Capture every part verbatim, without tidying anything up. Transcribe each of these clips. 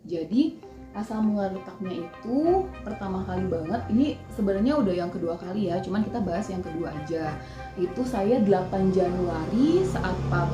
Jadi asal mula retaknya itu pertama kali banget, ini sebenarnya udah yang kedua kali ya, cuman kita bahas yang kedua aja. Itu saya delapan Januari saat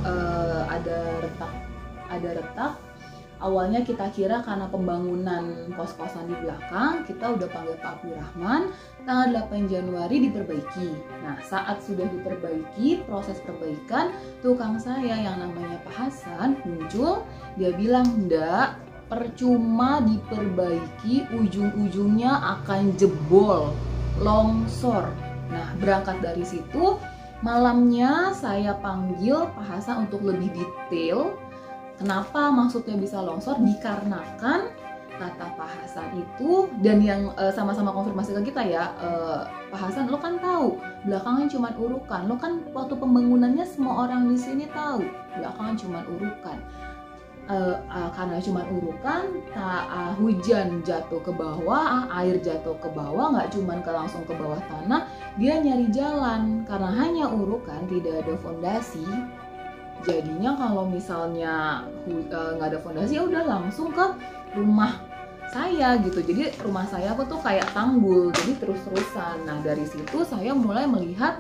uh, ada retak ada retak. Awalnya kita kira karena pembangunan kos-kosan di belakang, kita udah panggil Pak Abdurrahman, tanggal delapan Januari diperbaiki. Nah, saat sudah diperbaiki, proses perbaikan, tukang saya yang namanya Pak Hasan muncul, dia bilang, "Ndak, percuma diperbaiki, ujung-ujungnya akan jebol, longsor." Nah, berangkat dari situ, malamnya saya panggil Pak Hasan untuk lebih detail. Kenapa maksudnya bisa longsor? Dikarenakan kata Pak Hasan itu, dan yang uh, sama-sama konfirmasi ke kita ya, uh, Pak Hasan, lo kan tahu belakangan cuma urukan, lo kan waktu pembangunannya semua orang di sini tahu belakangan cuma urukan. Uh, uh, karena cuma urukan, ta, uh, hujan jatuh ke bawah, uh, air jatuh ke bawah, nggak cuma ke langsung ke bawah tanah, dia nyari jalan karena hanya urukan, tidak ada fondasi. Jadinya kalau misalnya nggak uh, ada fondasi, ya udah langsung ke rumah saya gitu. Jadi rumah saya tuh kayak tanggul, jadi terus-terusan. Nah dari situ saya mulai melihat,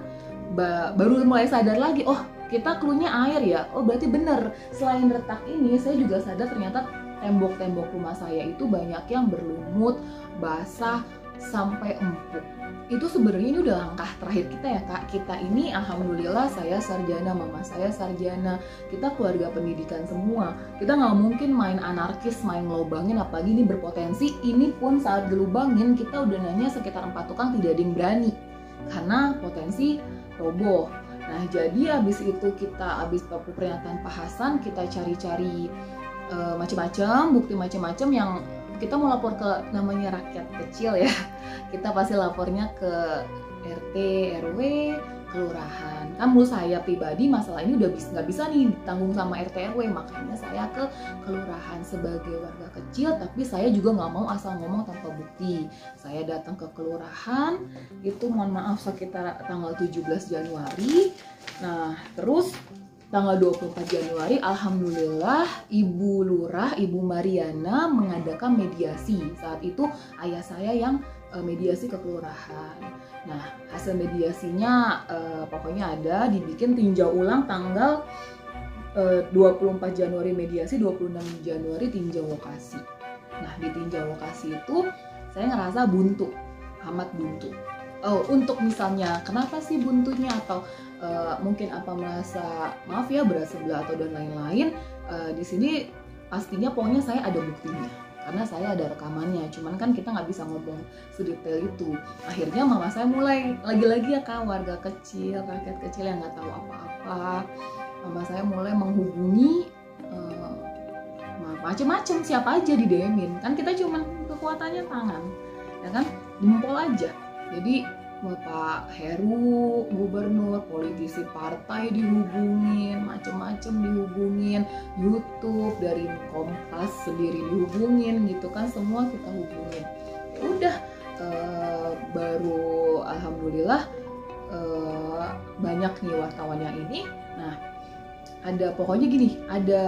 ba baru mulai sadar lagi, oh kita cluenya air ya. Oh berarti bener, selain retak ini saya juga sadar ternyata tembok-tembok rumah saya itu banyak yang berlumut, basah, sampai empuk. Itu sebenarnya ini udah langkah terakhir kita ya Kak. Kita ini alhamdulillah, saya sarjana, mama saya sarjana, kita keluarga pendidikan semua. Kita nggak mungkin main anarkis, main ngelubangin, apalagi ini berpotensi. Ini pun saat gelubangin kita udah nanya sekitar empat tukang, tidak ada yang berani karena potensi roboh. Nah jadi abis itu kita, abis peringatan Pak Hasan, kita cari-cari e, macam-macam bukti, macam-macam yang kita mau lapor ke namanya rakyat kecil ya, kita pasti lapornya ke R T, R W, kelurahan. Kan menurut saya pribadi masalah ini udah bisa, nggak bisa nih ditanggung sama R T R W, makanya saya ke kelurahan sebagai warga kecil, tapi saya juga nggak mau asal ngomong tanpa bukti. Saya datang ke kelurahan, itu mohon maaf sekitar tanggal tujuh belas Januari. Nah terus tanggal dua puluh empat Januari, alhamdulillah Ibu Lurah, Ibu Mariana mengadakan mediasi. Saat itu ayah saya yang uh, mediasi ke kelurahan. Nah, hasil mediasinya uh, pokoknya ada, dibikin tinjau ulang tanggal uh, dua puluh empat Januari mediasi, dua puluh enam Januari tinjau lokasi. Nah, di tinjau lokasi itu saya ngerasa buntu, amat buntu. Oh, untuk misalnya kenapa sih buntunya, atau Uh, mungkin apa merasa maaf ya berat sebelah atau dan lain-lain, uh, di sini pastinya pokoknya saya ada buktinya karena saya ada rekamannya. Cuman kan kita nggak bisa ngomong sedetail itu. Akhirnya mama saya mulai lagi-lagi ya Kak, warga kecil, rakyat kecil yang nggak tahu apa-apa. Mama saya mulai menghubungi uh, macem-macem, siapa aja di D M-in. Kan kita cuman kekuatannya tangan, ya kan, jempol aja. Jadi Pak Heru, gubernur, politisi partai dihubungin, macem-macem dihubungin, YouTube dari Kompas sendiri dihubungin gitu kan, semua kita hubungin. Ya udah, uh, baru alhamdulillah uh, banyak nih wartawan yang ini. Nah, ada pokoknya gini, ada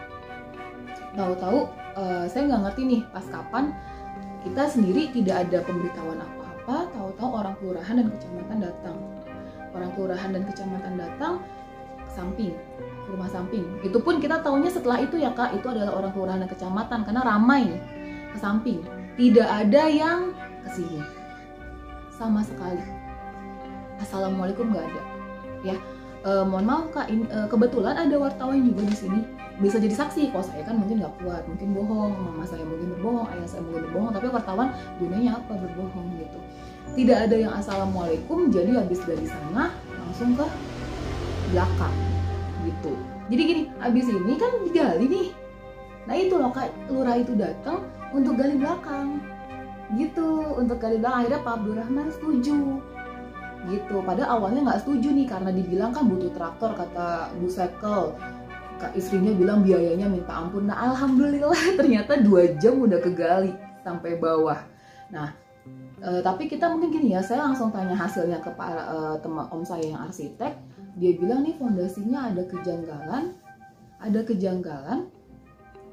tahu-tahu uh, saya nggak ngerti nih pas kapan kita sendiri tidak ada pemberitahuan apa. Tahu-tahu orang kelurahan dan kecamatan datang. Orang kelurahan dan kecamatan datang ke samping, ke rumah samping. Itu pun kita tahunya setelah itu ya Kak, itu adalah orang kelurahan dan kecamatan karena ramai ke samping. Tidak ada yang ke sini sama sekali. Assalamualaikum nggak ada. Ya, e, mohon maaf Kak, in, e, kebetulan ada wartawan juga di sini. Bisa jadi saksi, kalau saya kan mungkin nggak kuat, mungkin bohong, mama saya mungkin berbohong, ayah saya mungkin berbohong, tapi wartawan gunanya apa berbohong gitu. Tidak ada yang assalamualaikum, jadi habis dari sana langsung ke belakang gitu. Jadi gini, habis ini kan digali nih. Nah itu loh Kak, lurah itu datang untuk gali belakang gitu, untuk gali belakang. Akhirnya Pak Abdurrahman setuju gitu. Padahal awalnya nggak setuju nih karena dibilang kan butuh traktor, kata Bu Sekel. Kak istrinya bilang biayanya minta ampun. Nah alhamdulillah ternyata dua jam udah kegali sampai bawah. Nah e, tapi kita mungkin gini ya, saya langsung tanya hasilnya ke e, teman om saya yang arsitek. Dia bilang nih fondasinya ada kejanggalan, ada kejanggalan.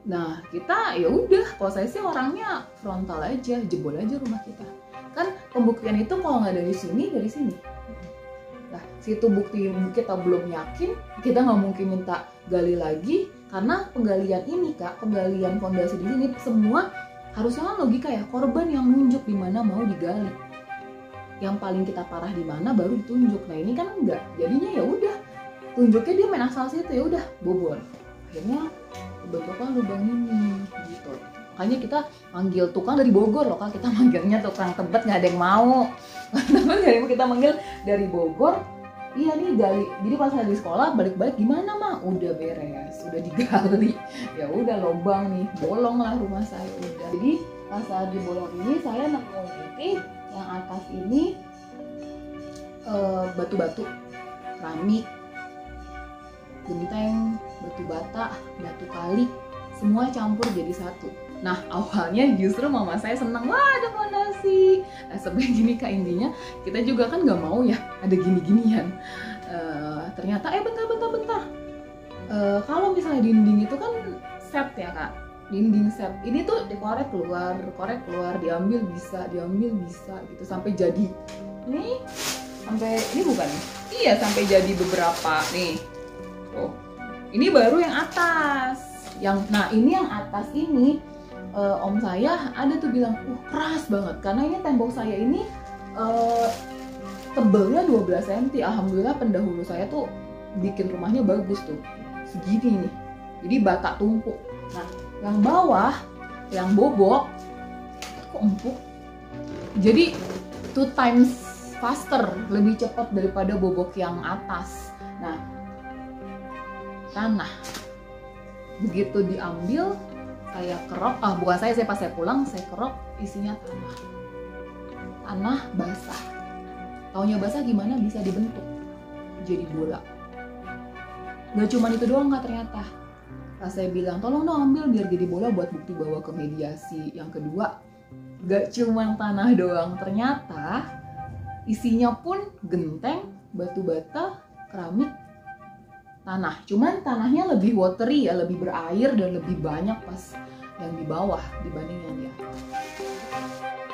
Nah kita ya udah, kalau saya sih orangnya frontal aja, jebol aja rumah kita. Kan pembuktian itu kalau nggak dari sini, dari sini. Nah situ bukti kita belum yakin, kita nggak mungkin minta gali lagi, karena penggalian ini kak, penggalian fondasi di sini semua harusnya kan logika ya, korban yang nunjuk di mana mau digali, yang paling kita parah di mana baru ditunjuk. Nah ini kan enggak, jadinya ya udah tunjuknya dia main asal situ, ya udah bobol. Akhirnya kebentukan lubang ini gitu. Makanya kita manggil tukang dari Bogor loh kak, kita manggilnya tukang tebet, nggak ada yang mau. Jadi kita manggil dari Bogor. Iya nih gali. Jadi pas saya di sekolah balik-balik gimana mah? Udah beres, udah digali. Ya udah lubang nih, bolong lah rumah saya udah. Jadi pas saat di bolong ini saya nemuin titik yang atas ini batu-batu, uh, keramik, genteng, batu bata, batu kali, semua campur jadi satu. Nah awalnya justru mama saya senang, wah ada fondasi. Nah sebenarnya gini kak, intinya kita juga kan nggak mau ya ada gini-ginian. Uh, ternyata eh bentar bentar bentar. Uh, kalau misalnya dinding itu kan set ya kak, dinding set. Ini tuh dikorek keluar, korek keluar, diambil bisa, diambil bisa gitu sampai jadi. Nih sampai ini bukan nih? Iya sampai jadi beberapa nih. Oh ini baru yang atas. Yang nah ini yang atas ini. Uh, om saya ada tuh bilang, uh keras banget, karena ini tembok saya ini uh, tebelnya dua belas sentimeter. Alhamdulillah pendahulu saya tuh bikin rumahnya bagus tuh, segini nih, jadi bata tumpuk. Nah yang bawah, yang bobok, kok empuk, jadi two times faster, lebih cepat daripada bobok yang atas. Nah tanah begitu diambil, saya kerok, ah bukan saya, saya pas saya pulang saya kerok, isinya tanah, tanah basah. Taunya basah gimana bisa dibentuk jadi bola. Gak cuma itu doang kak ternyata. Pas saya bilang tolong dong ambil biar jadi bola buat bukti bawa ke mediasi yang kedua, gak cuma tanah doang, ternyata isinya pun genteng, batu bata, keramik, tanah. Cuman tanahnya lebih watery ya, lebih berair dan lebih banyak pas yang di bawah dibanding yang di atas.